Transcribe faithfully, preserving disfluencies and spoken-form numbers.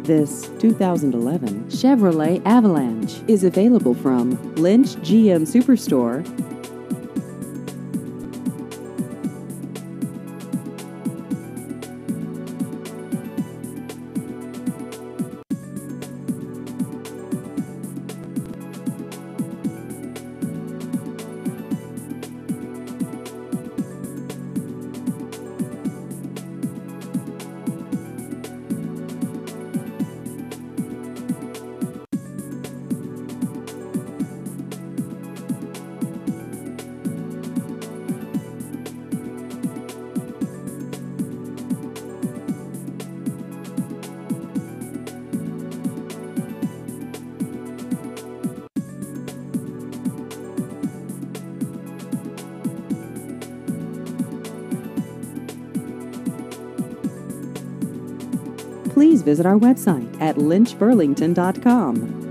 This two thousand eleven Chevrolet Avalanche is available from Lynch G M Superstore. Please visit our website at lynch burlington dot com.